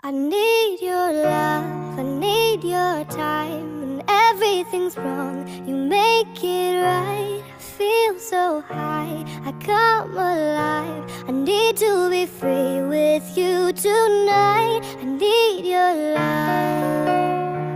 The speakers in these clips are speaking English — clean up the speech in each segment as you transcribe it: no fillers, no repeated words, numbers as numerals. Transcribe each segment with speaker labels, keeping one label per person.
Speaker 1: I need your love, I need your time. When everything's wrong, you make it right. I feel so high, I come alive. I need to be free with you tonight. I need your love.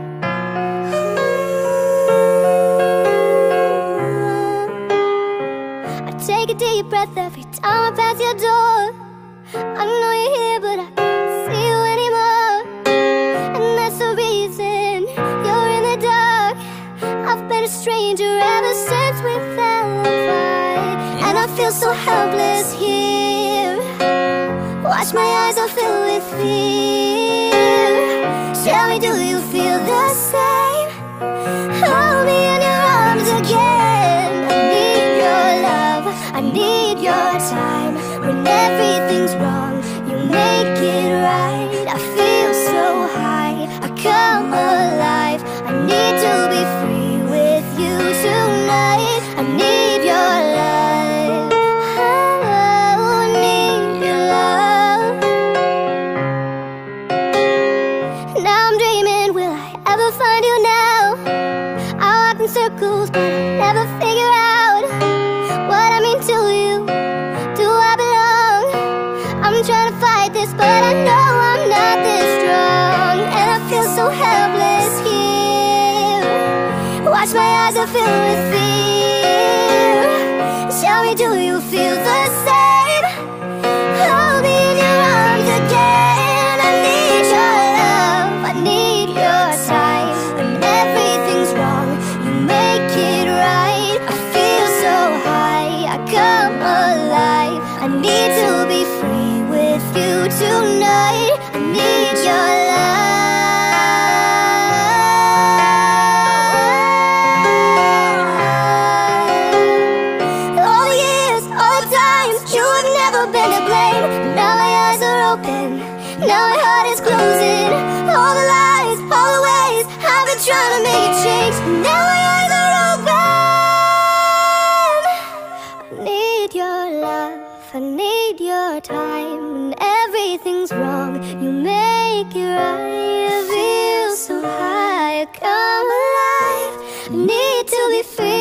Speaker 1: I take a deep breath every time I pass your door. I know you're here, but I can't see you anymore. And that's the reason you're in the dark. I've been a stranger ever since we fell apart. And I feel so helpless here. Watch, my eyes are filled with fear. Tell me, do you feel the same? Hold me in your arms again. I need your love, I need your time. When everything's wrong, you make it right. I feel so high, I come alive. I need to be free with you tonight. I need your love, oh, I need your love. Now I'm dreaming, will I ever find you now? I walk in circles, but I never figure out what I mean to you. Do I belong? I'm trying to fight this, but I know I'm not this strong. And I feel so helpless here. Watch, my eyes are filled with fear. Tell me, do you feel the same? Hold me in your arms again. I need your love, I need your time. When everything's wrong, you make it right. I feel so high, I come alive. I need to be free with you tonight. I need your love. All the years, all the times, you have never been to blame. But now my eyes are open, now my heart is closing. All the lies, all the ways I've been trying to make it change. Now my eyes are open. I need your love, I need your time. When everything's wrong, you make it right. I feel so high, I come alive. I need to be free